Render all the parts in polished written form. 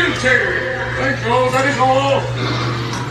Thank you, that is all.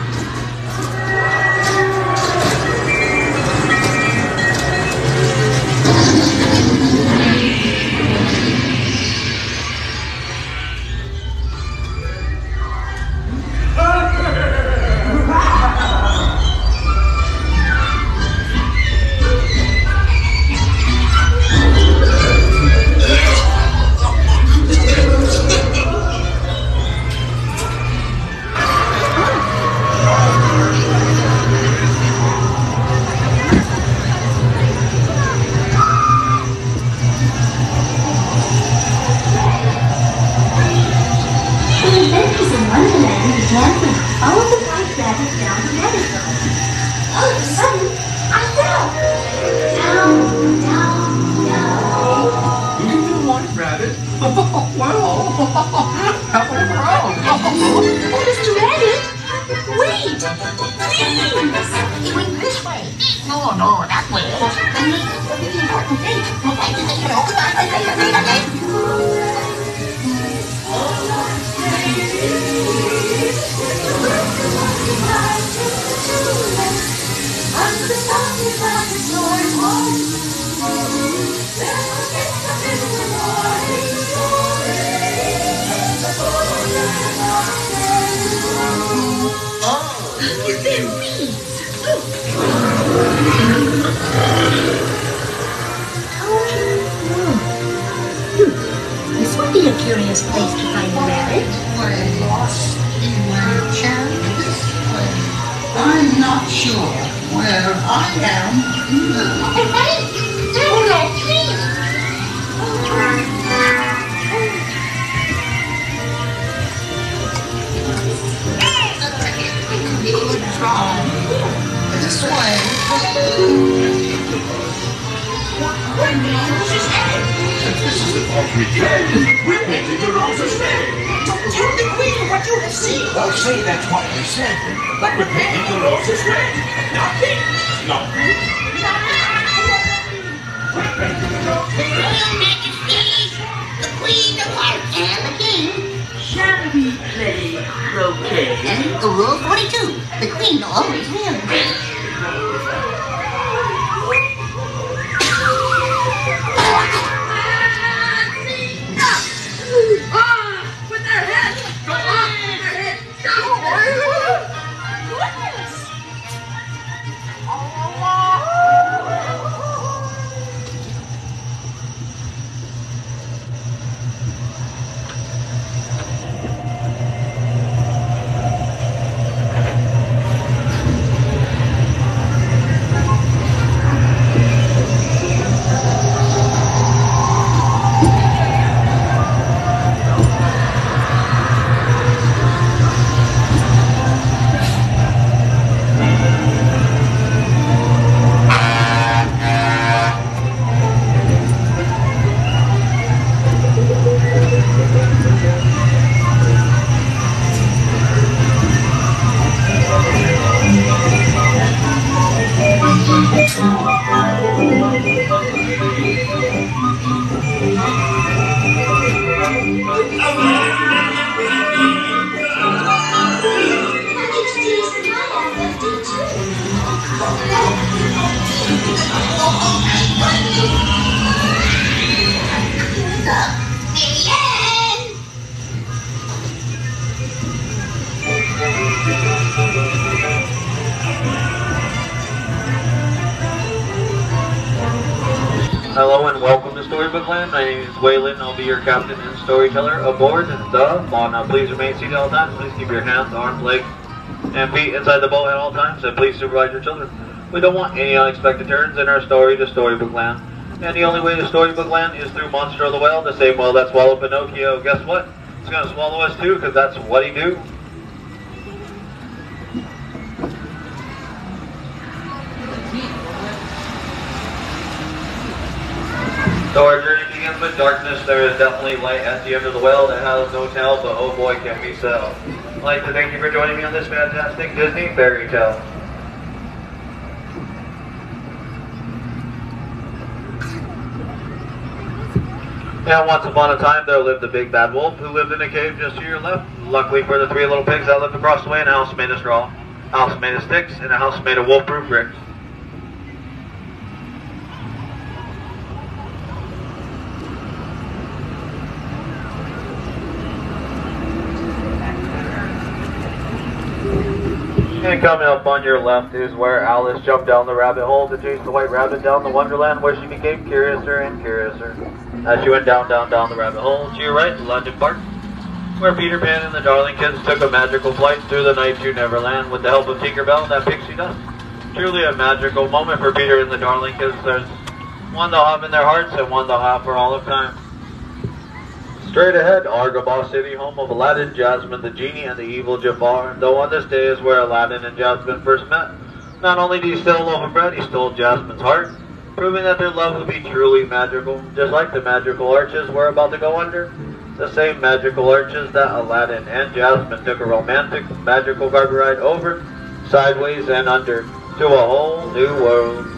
Wonderland began to follow the white rabbit down the Matterhorn. All of a sudden, I fell. Down, down, down. You did white rabbit? Well, how about Oh, Mr. Rabbit, wait, please. Going this way. No, that way. The important thing. Is there weeds? This would be a curious place to find a rabbit. We're lost in one town this way. I'm not sure where I am. Hey, don't go, please. This way. This is the part we did. We're painting the rose's name. Don't tell the queen what you have seen. Well, say that's what we said. But we're painting the rose's name. Not pink. No. We're painting the rose's name. Royal Majesty, the Queen of Hearts, and the King. Shall we play croquet? And the Rule 42, the Queen always wins. With their heads! Go on! With their heads! Go! Goodness! Hello and welcome to Storybook Land. My name is Waylon. I'll be your captain and storyteller aboard the boat. Now please remain seated at all times. Please keep your hands, arms, legs, and feet inside the boat at all times. And please supervise your children. We don't want any unexpected turns in our story to Storybook Land. And the only way to Storybook Land is through Monster of the Well, the same well that swallowed Pinocchio. Guess what? It's going to swallow us too, because that's what he do. So our journey begins with darkness. There is definitely light at the end of the well that has no tail, but oh boy, can we sell. I'd like to thank you for joining me on this fantastic Disney fairy tale. And once upon a time, there lived a big bad wolf who lived in a cave just to your left. Luckily for the three little pigs that lived across the way in a house made of straw, a house made of sticks, and a house made of wolf-proof bricks. And coming up on your left is where Alice jumped down the rabbit hole to chase the white rabbit down the Wonderland, where she became curiouser and curiouser. As she went down the rabbit hole, to your right, London Park, where Peter Pan and the Darling Kids took a magical flight through the night to Neverland with the help of Tinkerbell and that pixie dust. Truly a magical moment for Peter and the Darling Kids. There's one they'll have in their hearts and one they'll have for all of time. Straight ahead, Argobah City, home of Aladdin, Jasmine the Genie, and the evil Jafar. Though on this day is where Aladdin and Jasmine first met. Not only did he steal a loaf of bread, he stole Jasmine's heart, proving that their love would be truly magical, just like the magical arches were about to go under. The same magical arches that Aladdin and Jasmine took a romantic, magical carpet ride over, sideways, and under, to a whole new world.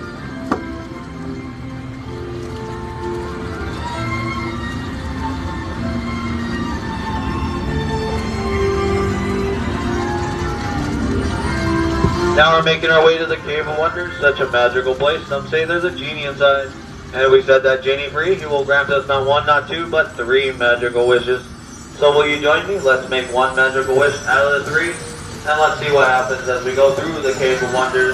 Now we're making our way to the Cave of Wonders, such a magical place. Some say there's a genie inside. And if we set that genie free, he will grant us not one, not two, but three magical wishes. So will you join me? Let's make one magical wish out of the three. And let's see what happens as we go through the Cave of Wonders.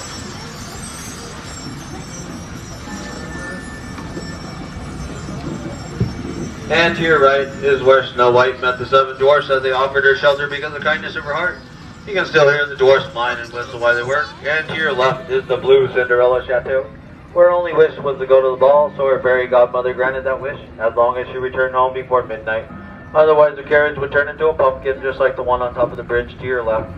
And to your right is where Snow White met the seven dwarfs as they offered her shelter because of the kindness of her heart. You can still hear the dwarfs whine and whistle while they work. And to your left is the blue Cinderella Chateau, where her only wish was to go to the ball, so her fairy godmother granted that wish, as long as she returned home before midnight. Otherwise, the carriage would turn into a pumpkin, just like the one on top of the bridge to your left.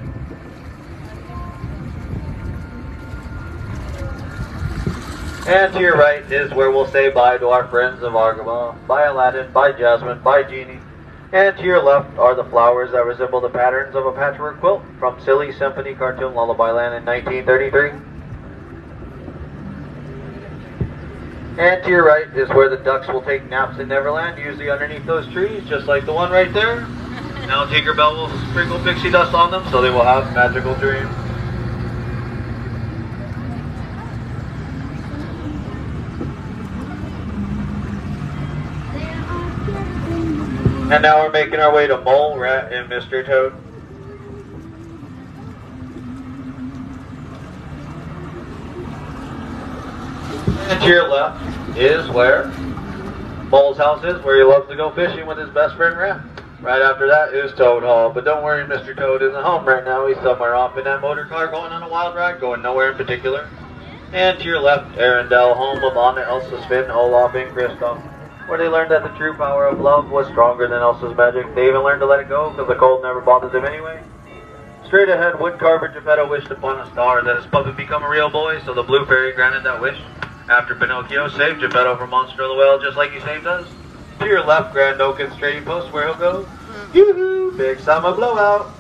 And to your right is where we'll say bye to our friends of Argobah. Bye Aladdin, bye Jasmine, bye Genie. And to your left are the flowers that resemble the patterns of a patchwork quilt from Silly Symphony Cartoon Lullaby Land in 1933. And to your right is where the ducks will take naps in Neverland, usually underneath those trees, just like the one right there. Now Tinkerbell will sprinkle pixie dust on them so they will have magical dreams. And now we're making our way to Mole, Rat, and Mr. Toad. And to your left is where Mole's house is, where he loves to go fishing with his best friend Rat. Right after that is Toad Hall, but don't worry, Mr. Toad isn't home right now. He's somewhere off in that motor car going on a wild ride, going nowhere in particular. And to your left, Arendelle, home of Anna, Elsa, Sven, Olaf, and Kristoff, where they learned that the true power of love was stronger than Elsa's magic. They even learned to let it go because the cold never bothered them anyway. Straight ahead, woodcarver Geppetto wished upon a star that his puppet become a real boy, so the blue fairy granted that wish. After Pinocchio saved Geppetto from Monster the Whale just like he saved us. To your left, Grand Oaken's trading post where he'll go, yoo-hoo, big summer blowout.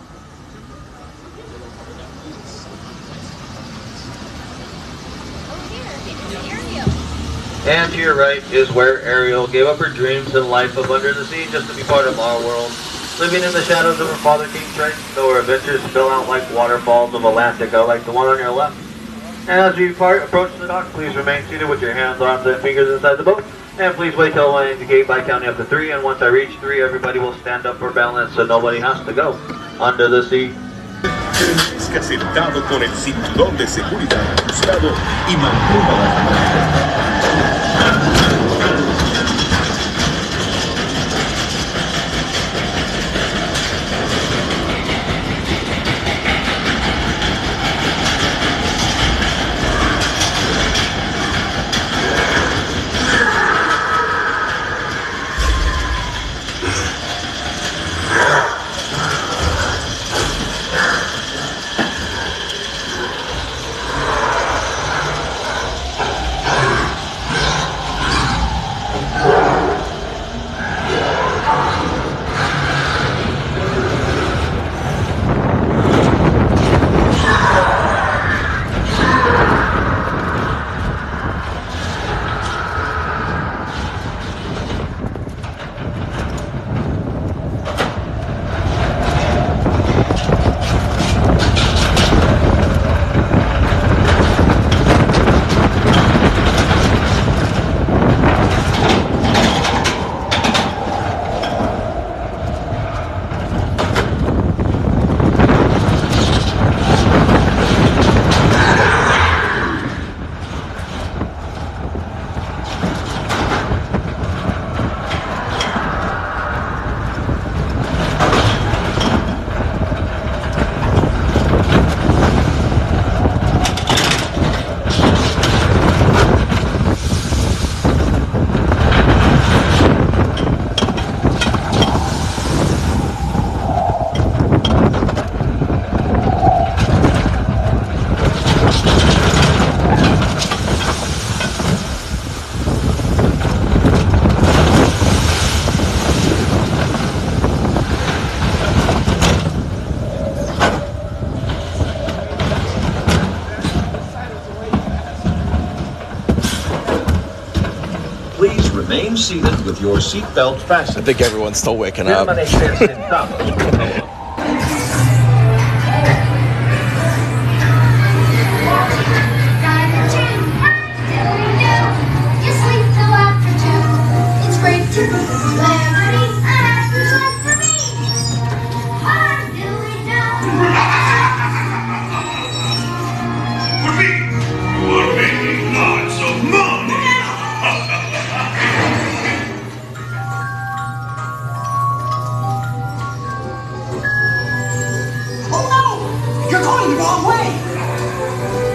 And to your right is where Ariel gave up her dreams and life of under the sea just to be part of our world, living in the shadows of her father King Triton, though her adventures spill out like waterfalls of Atlantica, like the one on your left. And as we approach the dock, please remain seated with your hands, arms, and fingers inside the boat. And please wait till I indicate by counting up to 3, and once I reach 3, everybody will stand up for balance so nobody has to go under the sea. Permanezca sentado con el cinturón de seguridad ajustado y mantenga la seated with your seatbelt I fastened. think everyone's still waking up. Permanecer sentados, por favor. Just sleep till after 2. It's great to be celebrity. There's one for me. What do we do? We're making lots of money. Oh no! You're going the wrong way!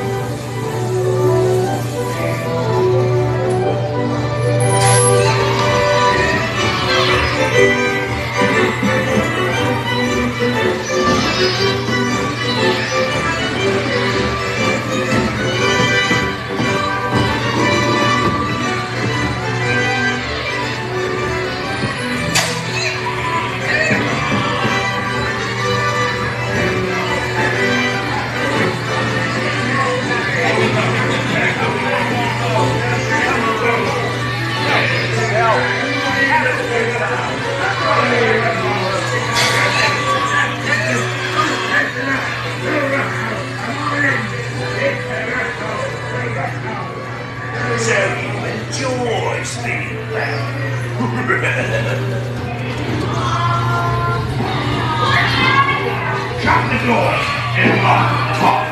So you enjoy spinning around. Shut the door and lock the top.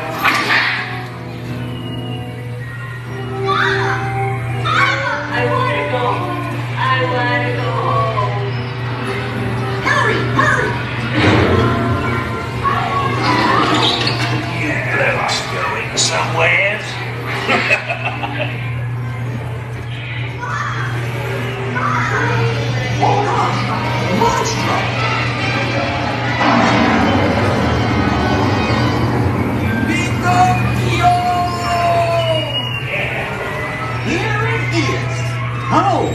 I want to go. I want to go home. Hurry! Hurry! You blokes going somewhere? Oh gosh! Monster! Pinocchio! Here it is! Home!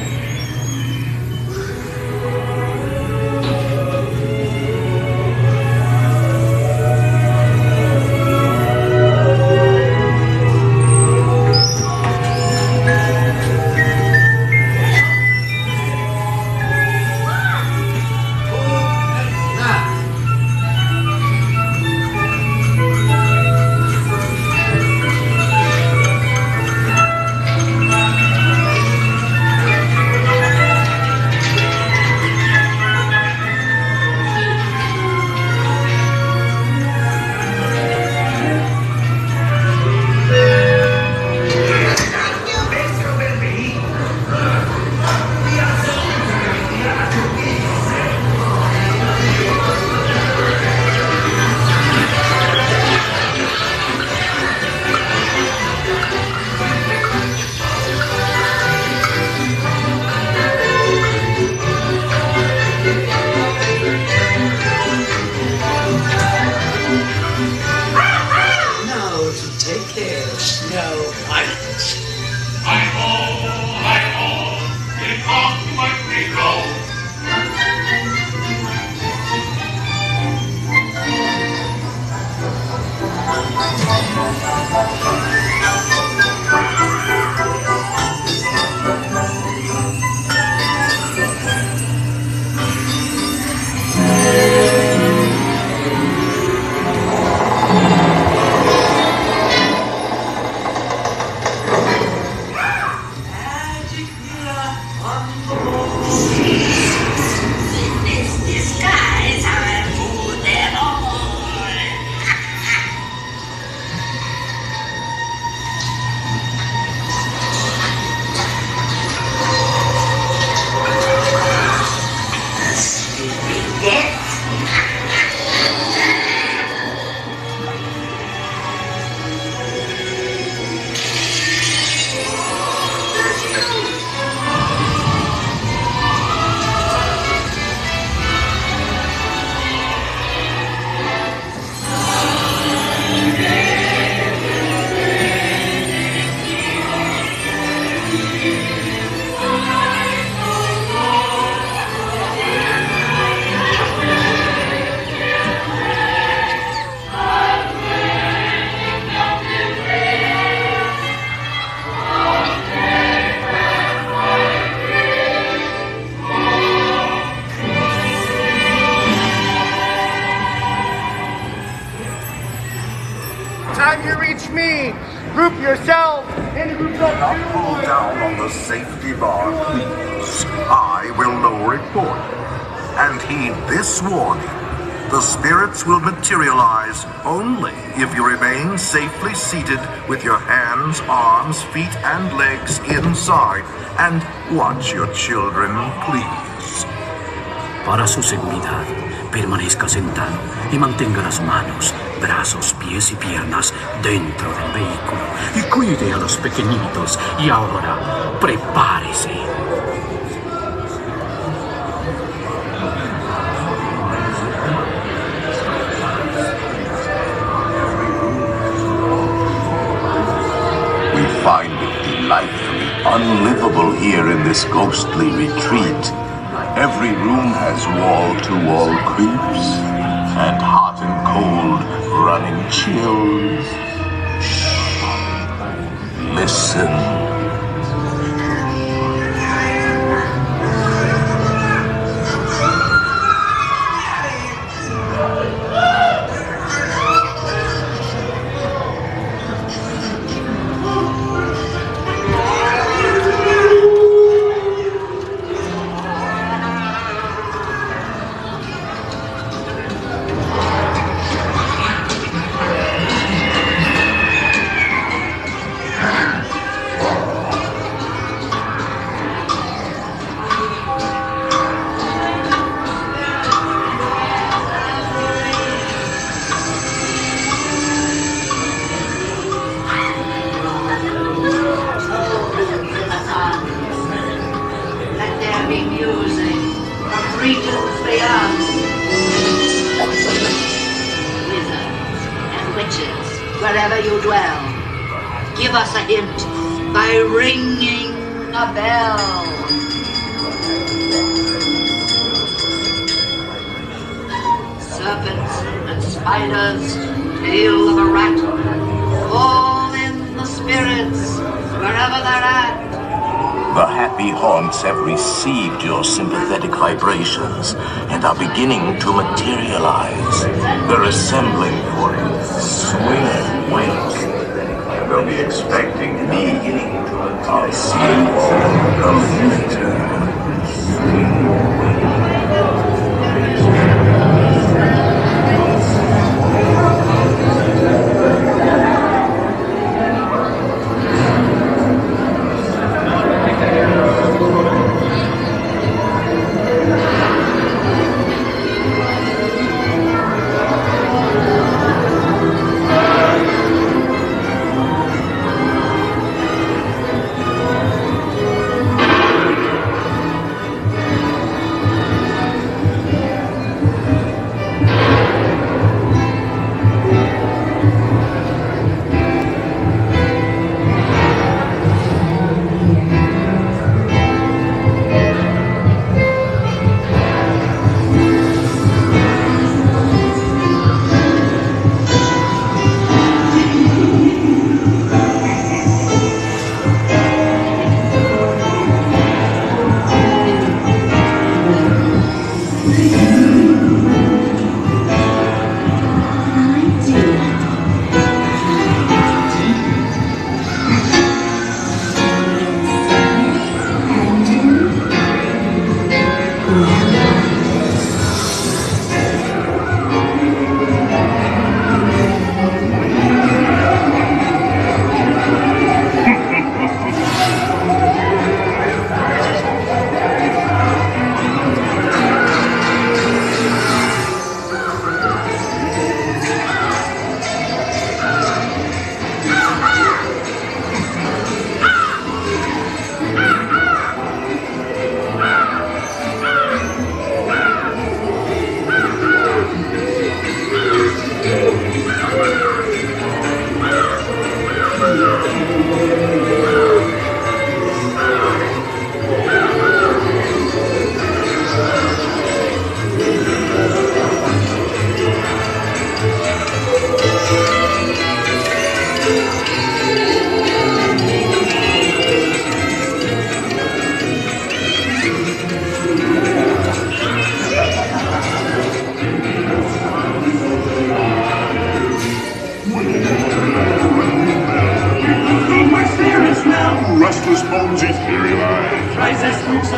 Group yourselves into groups of Not pull down on the safety bar, please. I will lower it for you. And heed this warning. The spirits will materialize only if you remain safely seated with your hands, arms, feet, and legs inside. And watch your children, please. Para su seguridad, permanezca sentado y mantenga las manos, brazos, pies y piernas dentro del vehículo. Y cuide a los pequeñitos. Y ahora, prepárese. We find it delightfully unlivable here in this ghostly retreat. Every room has wall-to-wall creeps, and hot and cold running chills. Shh. Listen. Wherever you dwell, give us a hint by ringing a bell. Serpents and spiders, tail of a rat, call in the spirits wherever they're at. The happy haunts have received your sympathetic vibrations and are beginning to materialize. They're assembling for it. Swing and wink. They'll be expecting me. I'll see you all later.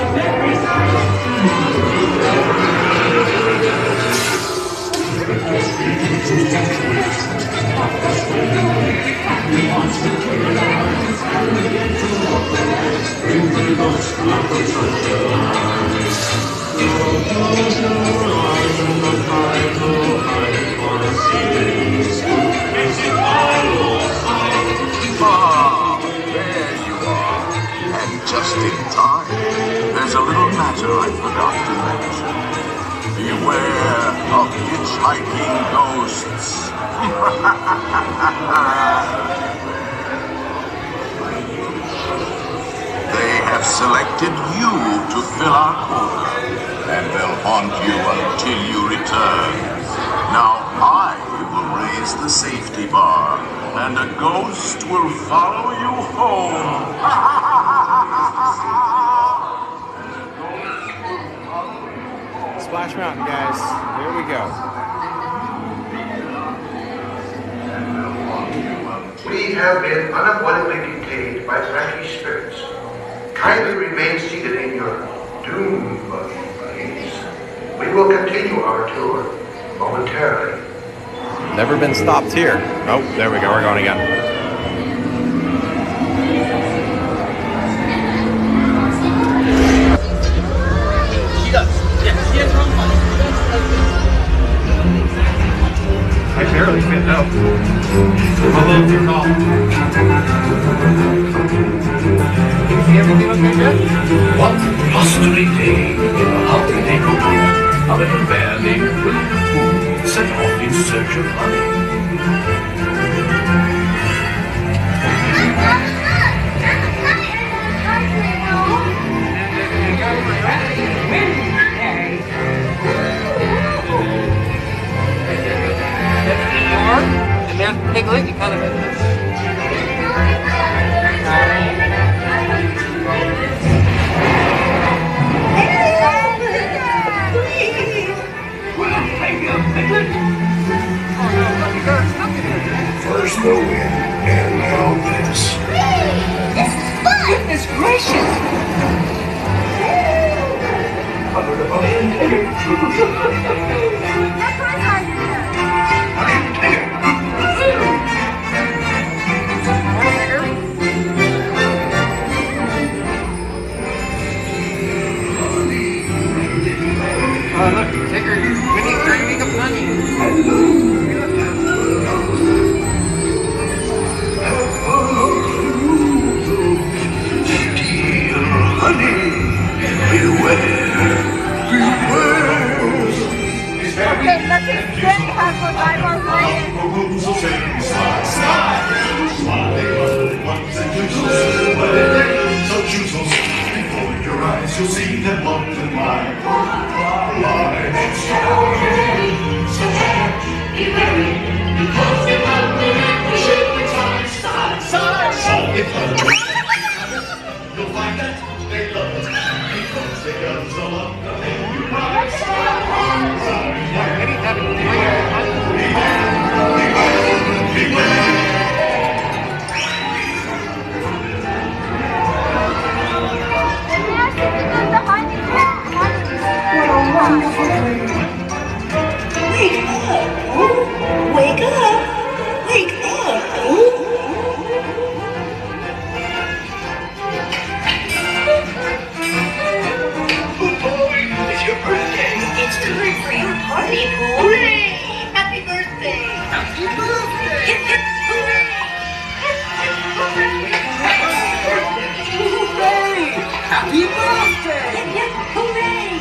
Ah, there you are. And just in time. There's a little matter I forgot to mention. Beware of hitchhiking ghosts. They have selected you to fill our quota, and they'll haunt you until you return. Now I will raise the safety bar, and a ghost will follow you home. Splash Mountain, guys. Here we go. We have been unavoidably detained by wacky spirits. Kindly remain seated in your doom buggies. We will continue our tour momentarily. Never been stopped here. Oh, there we go. We're going again. I barely fit out. How long's your call? You see everything okay, Jeff? One blustery day in the holiday neighborhood, a little bear named Winnie the Pooh set off in search of honey. And then take a look, you kind of First the wind, and now this. This is fun! Goodness gracious! That's my idea. Oh, look, Tigger, Winnie's drinking of honey. Steal honey. Beware. Okay, let's extend half of eyeballs later. So choose those before your eyes, you'll see them multiply. Life is so be wary, because they come and push it side, side, side. You'll find that they love it, because they guzzle up the thing you prize. Wake up! Wake up! It's your birthday. It's time for your party, Pooh. Hooray! Happy birthday! Happy birthday! Hip hip hooray! Hip hip hooray! Hooray! Happy birthday! Hip hip hooray!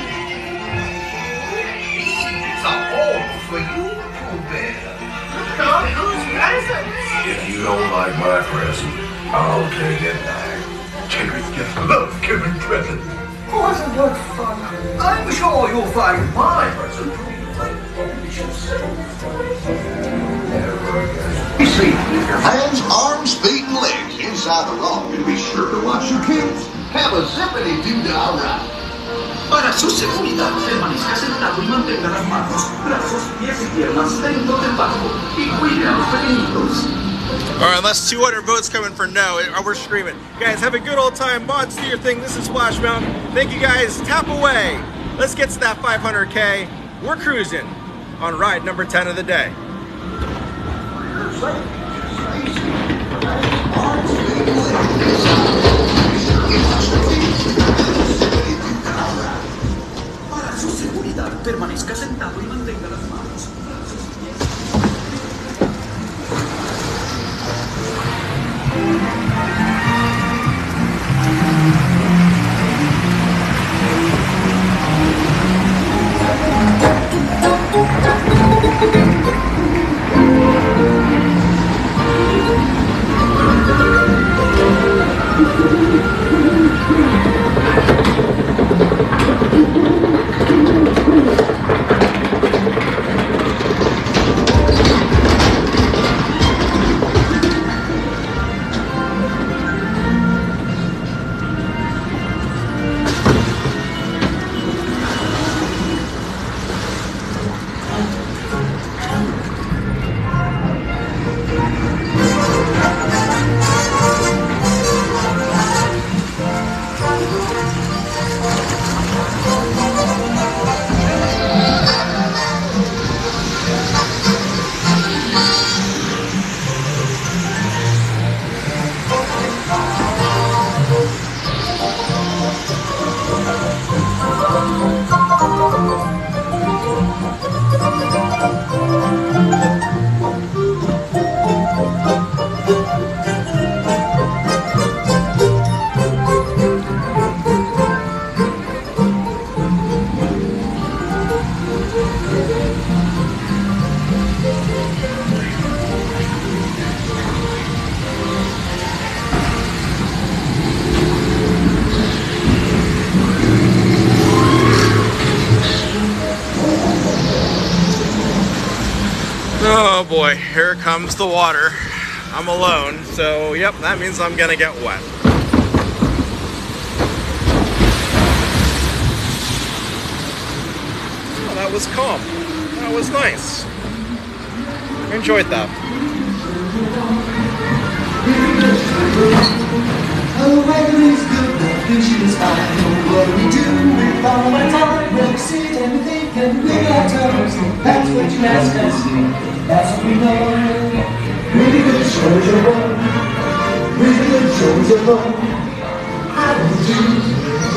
It's a home for you, Pooh Bear. Look, who's presents? If you don't like my present, I'll take it back. Tigger just loves giving presents. Wasn't that fun? I'm sure you'll find my present to be delicious. Be safe. Keep your hands, arms, feet, and legs inside the rock, and be sure to watch your kids. Have a zippity-doo-dah ride. Para su seguridad, permanezca sentado y mantenga las manos, brazos, pies y piernas dentro del barco y cuide a los pequeñitos. Or unless 200 votes coming for no, we're screaming. Guys, have a good old time. Mods, do your thing. This is Splash Mountain. Thank you guys. Tap away. Let's get to that 500K. We're cruising on ride number 10 of the day. Para su seguridad, permanezca sentado y mantenga las manos. Oh boy, here comes the water. I'm alone, so yep, that means I'm gonna get wet. Oh, that was calm. That was nice. I enjoyed that. Oh, weather is good, the fishing is fine. Oh, what we do, we follow our time. We'll sit and think and wiggle our toes. That's what you ask us. That's what we know. Really good shows are fun. Really good shows are fun. I will do.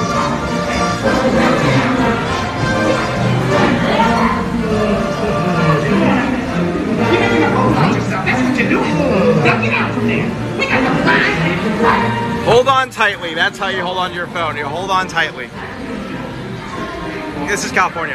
That's what you do. Now get out from there. We got to fly. Hold on tightly. That's how you hold on to your phone. You hold on tightly. This is California.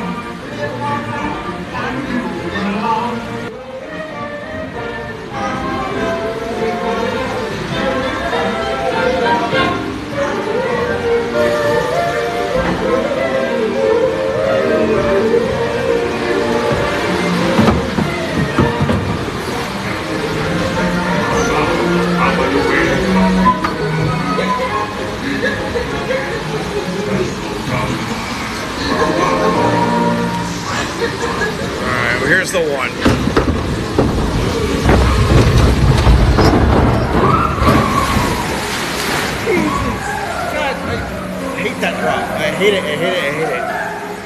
Alright, well here's the one. God, I hate that drop. I hate it, I hate it, I hate it.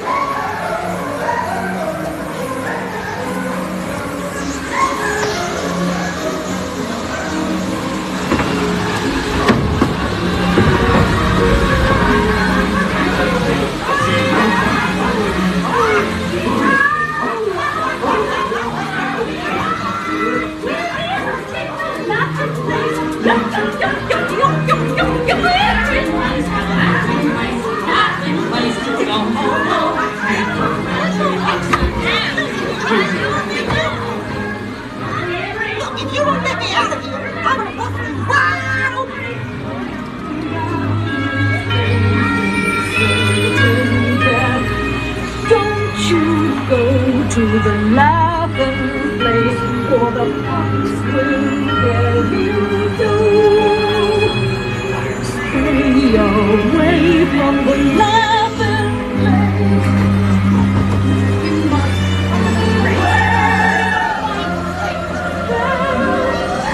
If you don't let me out of here, I'm gonna bust you wide open. Don't you go to the laughing place, or the fox will get you too. Stay away from the laughing place. You must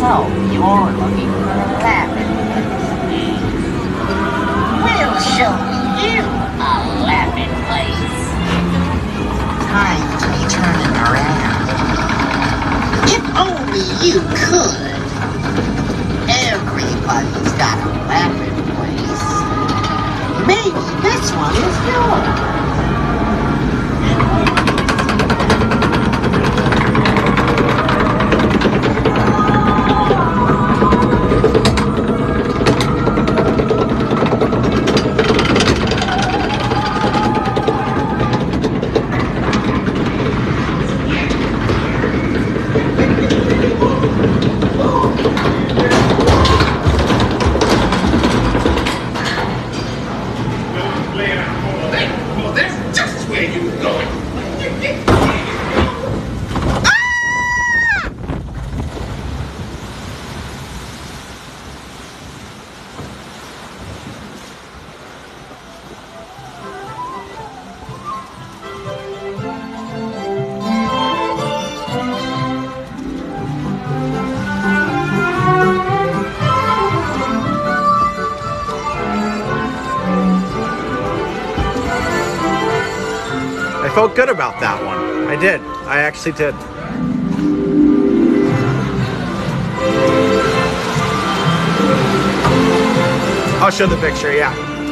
So, you're looking for a laughing place. We'll show you a laughing place. Time to be turning around. If only you could. Everybody's got a laughing place. Maybe this one is yours. I felt good about that one. I did. I actually did. I'll show the picture, yeah.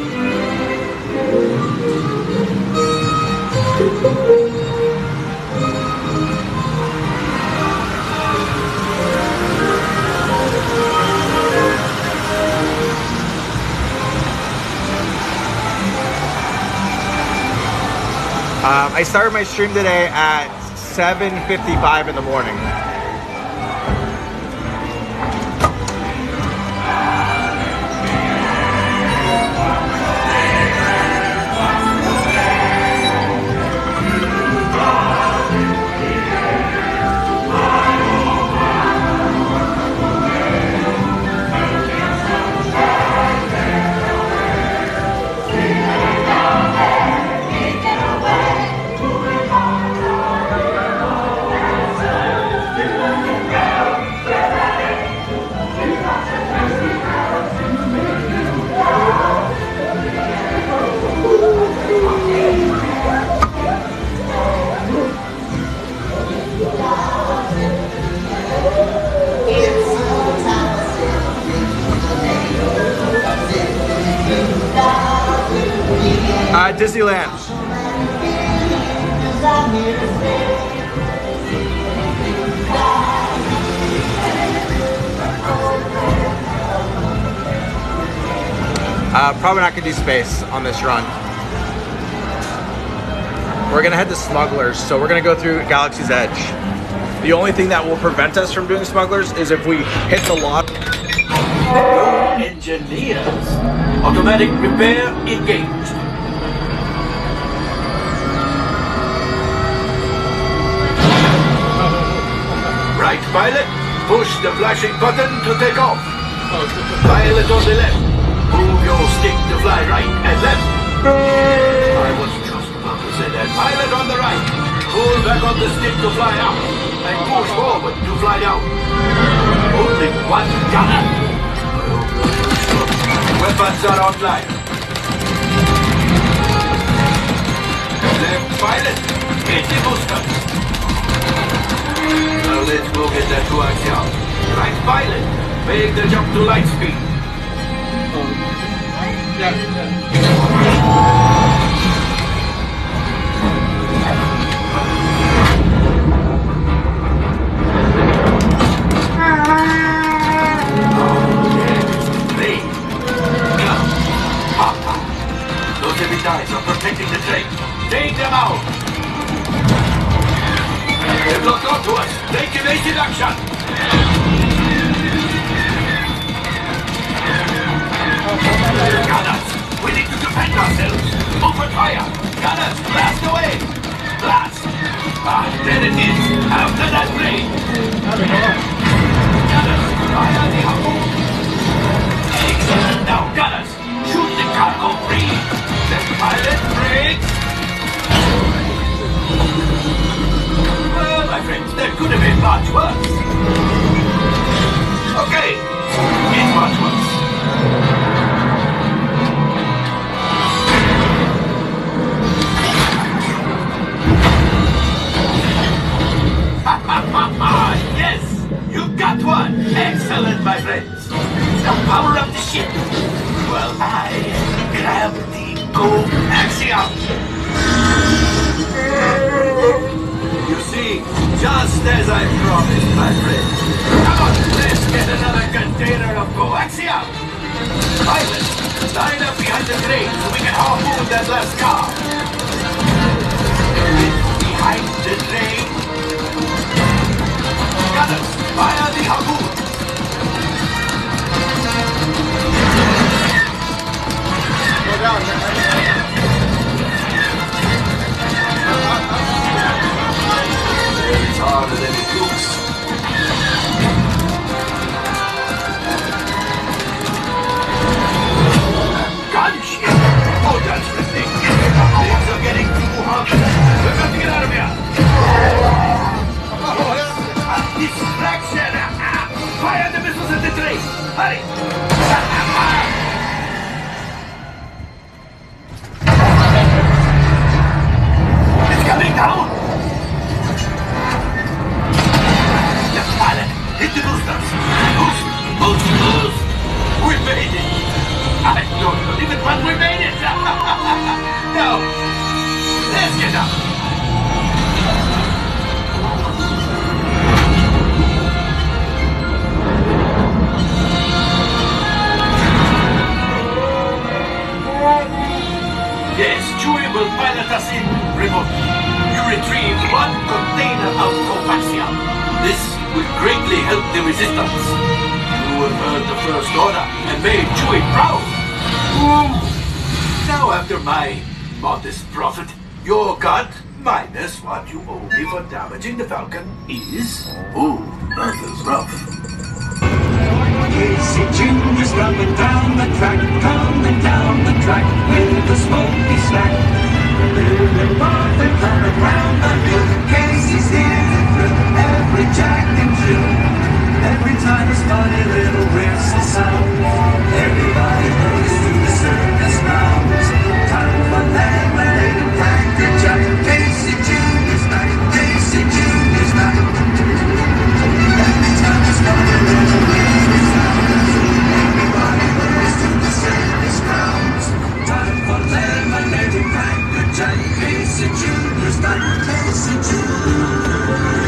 I started my stream today at 7:55 in the morning. Disneyland. Probably not gonna do space on this run. We're gonna head to Smugglers, so we're gonna go through Galaxy's Edge. The only thing that will prevent us from doing Smugglers is if we hit the lot. Engineers. Automatic repair engaged. Right, pilot. Push the flashing button to take off. Pilot on the left. Move your stick to fly right and left. I was just about to say that. Pilot on the right. Pull back on the stick to fly out. And push forward to fly down. Only one gunner. Weapons are online. Left pilot. Hit the boosters. Now let's go get that coaxial. Right pilot. Make the jump to light speed. Those heavy guys are protecting the train. Take them out. They've locked onto us. Take evasive action. Gunners, we need to defend ourselves. Open fire. Gunners, blast away. Blast. Ah, there it is. After that blade. Gunners, fire the harpoon. Excellent. Now, gunners, shoot the cargo free. The pilot breaks. Well, my friends, that could have been much worse. my friends. Now power up the ship while I grab the coaxium. You see, just as I promised, my friend. Come on, let's get another container of coaxium. Pilot, line up behind the train so we can harpoon that last car. Behind the train. Gunners, fire the harpoon. Go down, It's harder than it looks. Gunship! Oh, that's ridiculous. Things are getting too hot. We've got to get out of here. Distraction! Fire the missiles at the train! Hurry! It's coming down! Pilot, hit the boosters! Boost! We made it! I don't believe it, but we made it! Now, let's get up! Yes, Chewie will pilot us in remotely. You retrieve one container of coaxium. This will greatly help the resistance. You have heard the First Order and made Chewie proud. Now, after my modest profit, your cut, minus what you owe me for damaging the Falcon, is... Ooh, that is rough. Casey Jr.'s coming down the track with a smoky snack. Bill and Martha coming round the hill. Casey's stealing through every jack and Jill. Every time a funny little whistle sounds, everybody goes to the circus grounds. Time for lemonade and cracker jack. Casey Jr.'s back. Casey Jr.'s back. Every time a funny little whistle sounds, everybody goes to the circus grounds. Time for lemonade and cracker jack. Casey Jr.'s back. Casey Jr.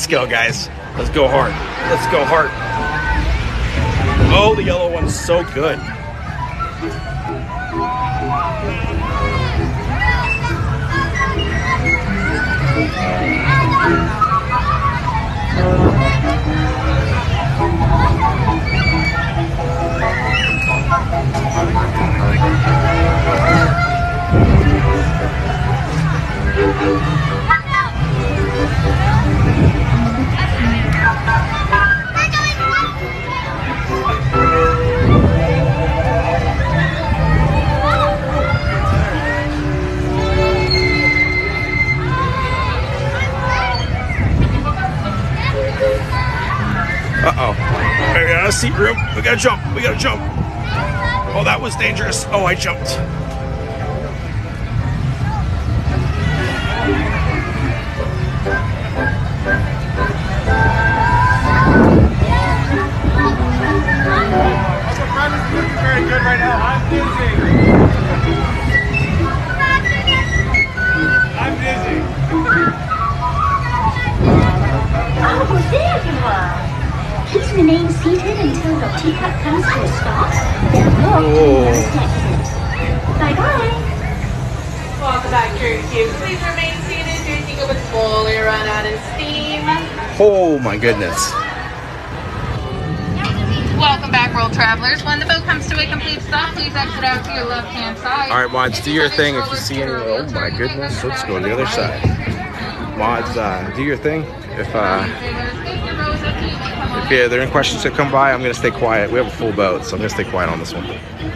Let's go, guys. Let's go hard. Let's go hard. Oh, the yellow one's so good. Uh-oh. We got a seat room. We gotta jump. We gotta jump. Oh, that was dangerous. Oh, I jumped. Very good right now. I'm dizzy. I'm dizzy. Oh, there you are. Please remain seated until the teacup comes to a stop. Then walk to the nearest exit. Bye-bye. Welcome back, your queue. Please remain seated. Your teacup is fully run out of steam. Oh my goodness. Welcome back, world travelers. When the boat comes to a complete stop, please exit out to your left-hand side. All right, Mods, do your thing. If you see any, oh my goodness, let's go to the other side. Mods, do your thing. If there are any questions that come by, I'm gonna stay quiet. We have a full boat, so I'm gonna stay quiet on this one.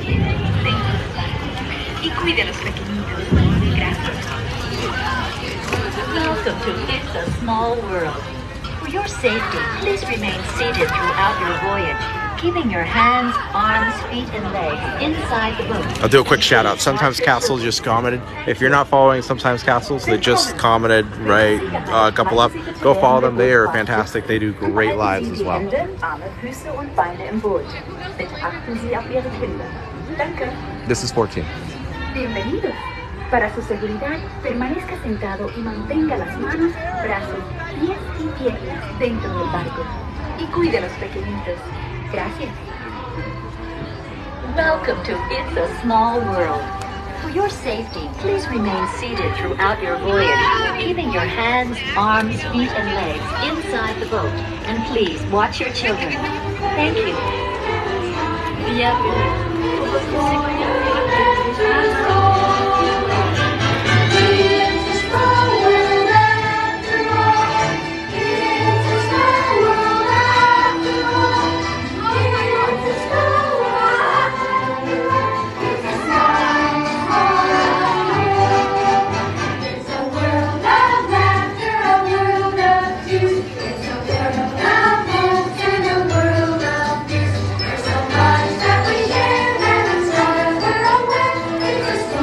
Welcome to It's a Small World. For your safety, please remain seated throughout your voyage, keeping your hands, arms, feet, and legs inside the boat. I'll do a quick shout out. Sometimes Castles just commented. If you're not following Sometimes Castles, they just commented right a couple up. Go follow them. They are fantastic. They do great lives as well. This is 14. Bienvenidos. Para su seguridad, permanezca sentado y mantenga las manos, brazos, pies y piernas dentro del barco. Y cuide a los pequeñitos. Gracias. Welcome to It's a Small World. For your safety, please remain seated throughout your voyage, keeping your hands, arms, feet, and legs inside the boat. And please watch your children. Thank you. It's a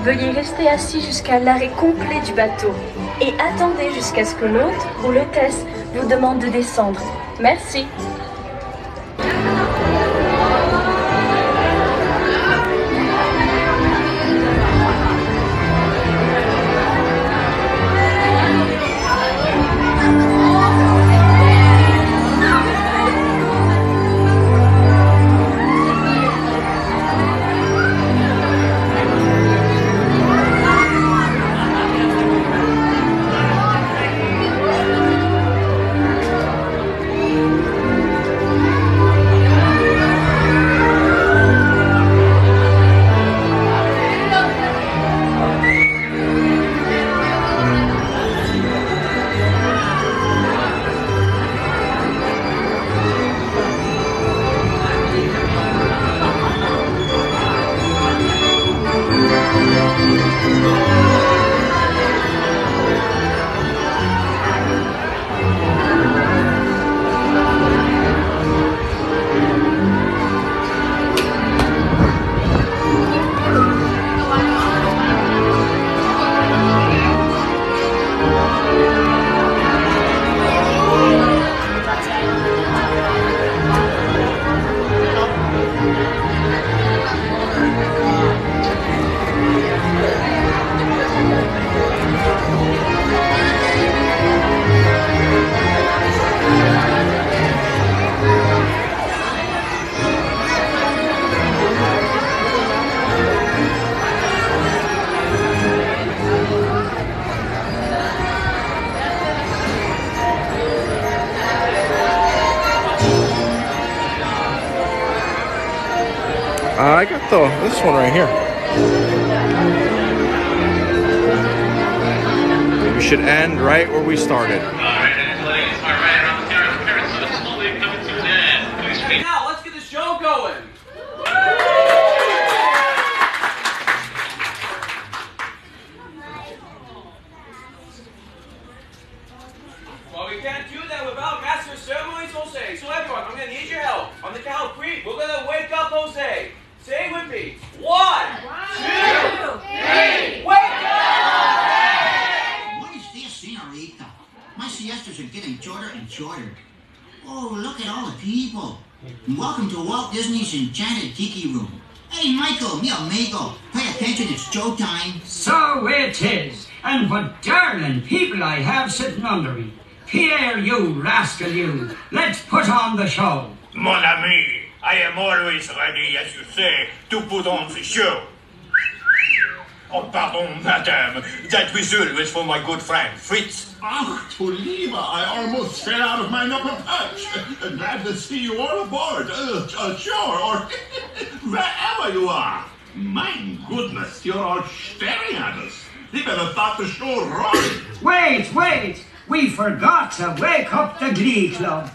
Veuillez rester assis jusqu'à l'arrêt complet du bateau et attendez jusqu'à ce que l'hôte ou l'hôtesse vous demande de descendre. Merci. I got this one right here. We should end right where we started. Now, let's get the show going. Well, we can't do that without Master of Ceremonies, Jose. So everyone, I'm going to need your help. On the count of 3, we're going to wake up Jose. Say it with me. 1, 2, 3. Wake up! What is this, senorita? My siestas are getting shorter and shorter. Oh, look at all the people. Welcome to Walt Disney's Enchanted Tiki Room. Hey, Michael, mi amigo, pay attention, it's showtime. So it is. And what darling people I have sitting under me. Pierre, you rascal, you. Let's put on the show. Mon ami, I am always ready, as you say, to put on the show. Oh, pardon, madame. That whistle was for my good friend, Fritz. Ach, du Lieber, I almost fell out of my upper perch. Glad to see you all aboard. Sure, or wherever you are. My goodness, you're all staring at us. You better thought the show wrong. Wait. We forgot to wake up the Glee Club.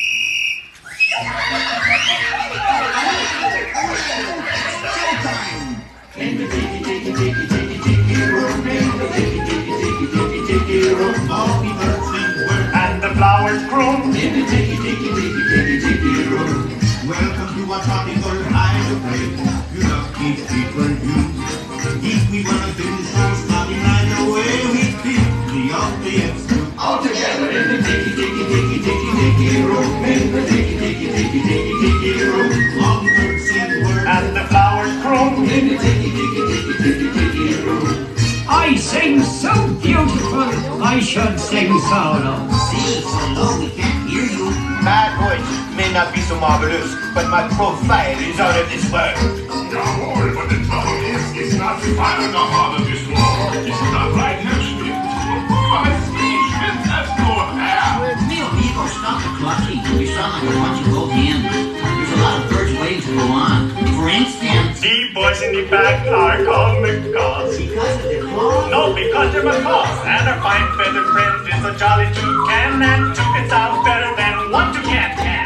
In the tiki room, in the tiki room, all the birds sing word and the flowers grow. In the tiki room, welcome to our tropical hideaway. You lucky people, you. If we wanna finish our starting right away, we'd be the obvious. All together in the tiki room, in the tiki room, all the birds sing word and the flowers grow. In the tiki room. I sing so beautiful, I should sing solo. See, so low we can't hear you. My voice may not be so marvelous, but my profile is out of this world. Jawohl, but the trouble is, it's not far in the heart of this world. It's not right next to it. My speech has no hair. Mi amigo, stop the clucking. You sound like a bunch of old hens. There's a lot of birds waiting to go on. For instance, The boys in the back are called macaws. because of the claws. No, because they're macaws, and our fine feathered friend is a jolly toucan, and toucan sounds better than one toucan can.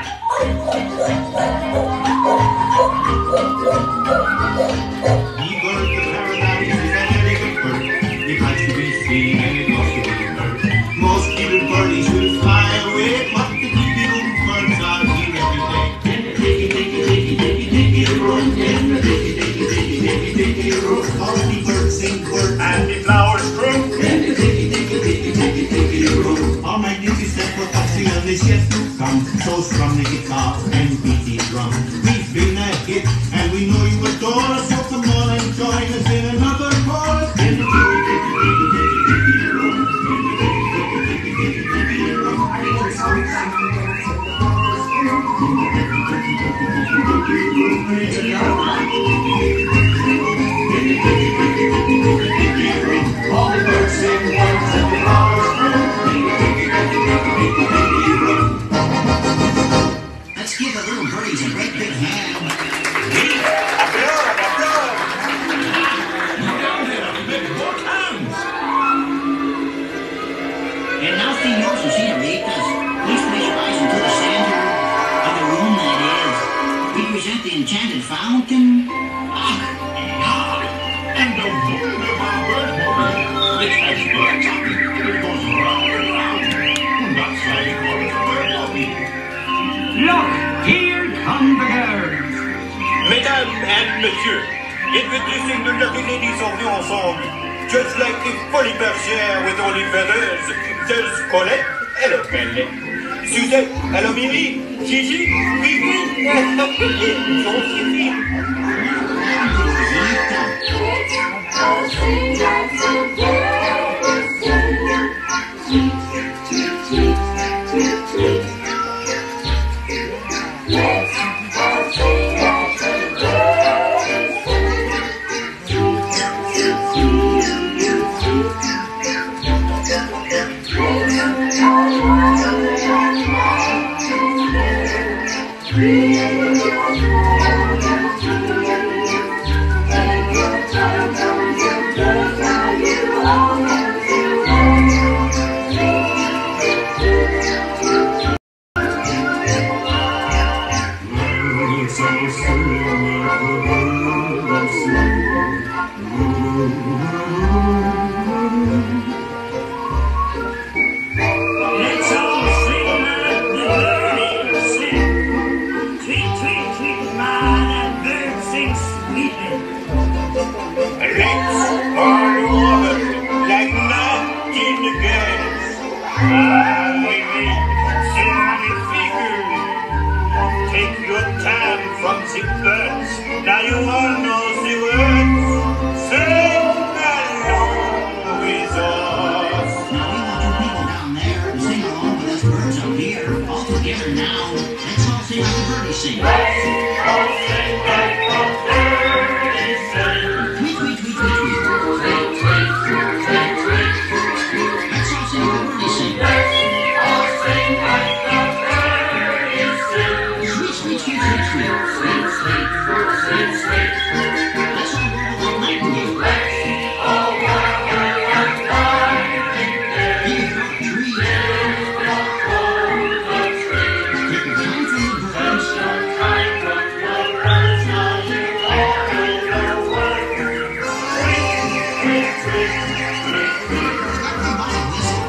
The bird of paradise is an elegant bird. It likes to be seen and it loves to be heard. Most little birdies will fly away, but the tiki room birds are here every day. In the tiki room, in the tiki room, all the birds sing band is yet to come, so strum the guitar and beat the drum. We've been a hit, and we know you adore us, so come on and join us in another chorus. In the Tiki Room, in the Tiki Room. All the birds sing once and the flowers bloom. Let's give the little birdies a great big hand. And now, señors and señoritas, please place your eyes into the center of the room that is. We present the Enchanted Fountain. And the wonderful bird movie, which has birds on it. It goes round and round. That's why we call it a bird movie. Look, here come the girls. Mesdames and messieurs, introducing the lucky ladies of the ensemble. Just like the Folie Bergère with only feathers, there's Colette, hello Colette. Suzette, hello Mimi. Gigi, Vivi, Josephine. Now you all know the words. Sing along with us. Now we want you people down there to sing along with us birds up here. All together now. Let's all sing like the birdies sing. Let's all sing like the birdies sing. Tweet, tweet, tweet, tweet, tweet. Tweet, tweet, tweet, tweet, tweet. Let's all sing like the birdies sing. Let's all sing like the birdies sing. Sweet, sweet, sweet, sweet, sweet. Sweet, sweet, sweet, sweet. Let's all warble like nightingale. Let's all warble like nightingale. Give it up a tree. Give it up for the tree. Take your time from the birds. Take your time from the birds. Now you all know the words. Tweet, tweet, tweet, tweet, tweet. Everybody whistle.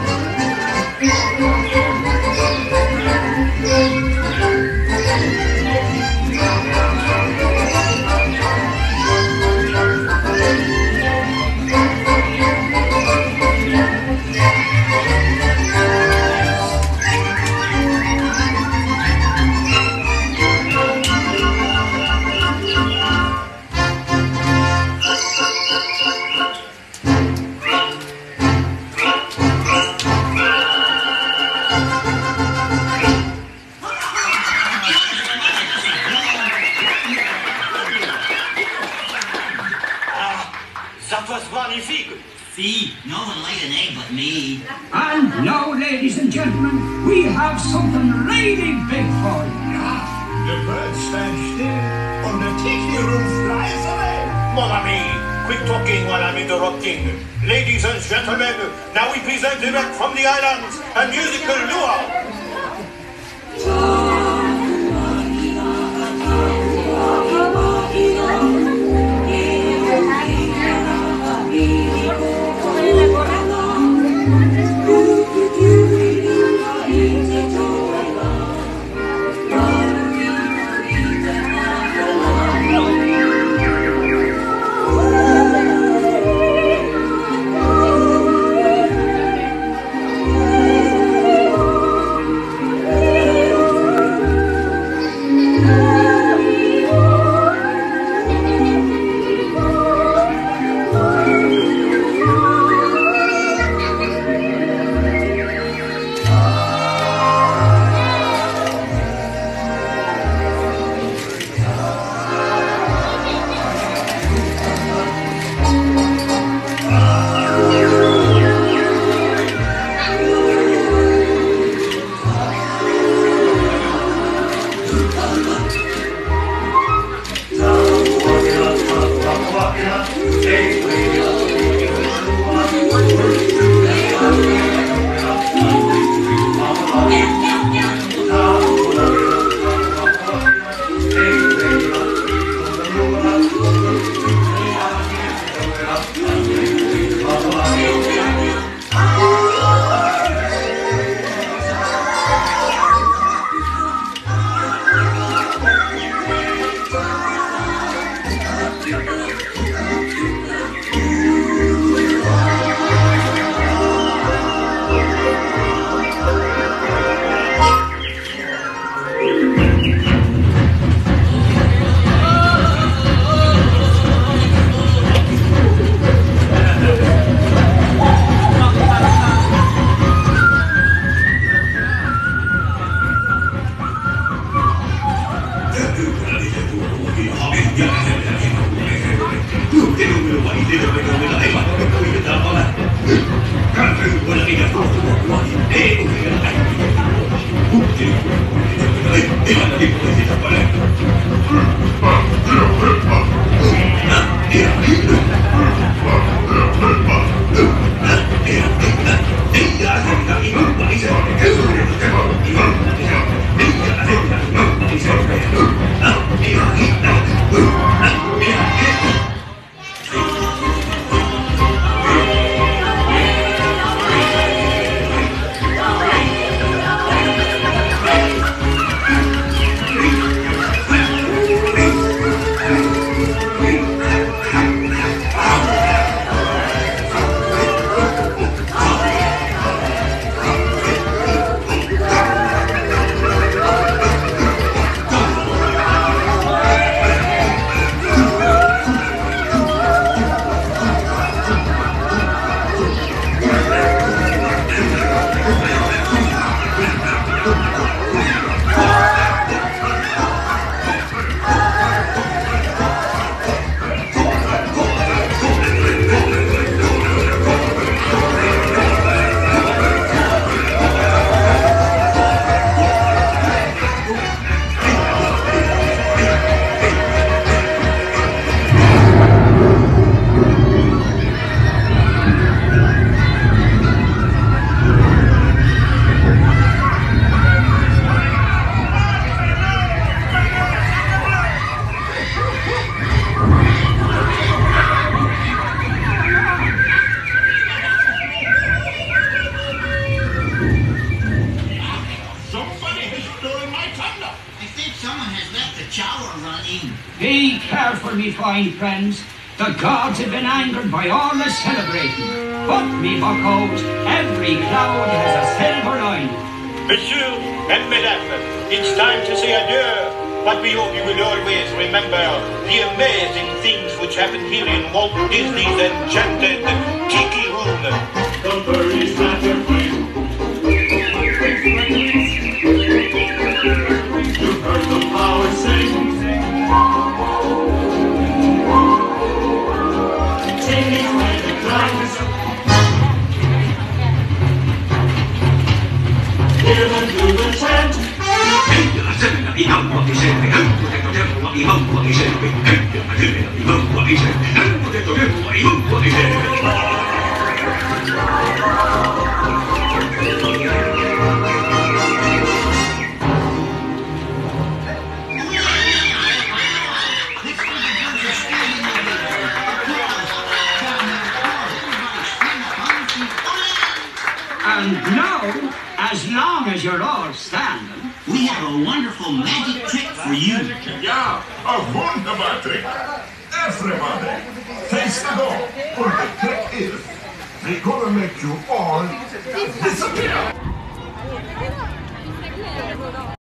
That was magnifique. See, no one laid an egg but me. And now, ladies and gentlemen, we have something really big for you. The birds stand still, and the Tiki Room flies away. Mon ami, quit talking while I'm interrupting. Ladies and gentlemen, now we present direct from the islands a musical luau. Be careful, me fine friends. The gods have been angered by all the celebrating. But, me buckos, every cloud has a silver line. Messieurs and mesdames, it's time to say adieu. But we hope you will always remember the amazing things which happen here in Walt Disney's Enchanted Tiki Room. The birdies at your flame. You heard the flowers sing. Taking away the clouds. Hear them do the chant. And now, as long as you're all standing, we have a wonderful magic trick for you. Yeah, a wonderful trick. Everybody, taste it all. For the trick is, we're gonna make you all disappear.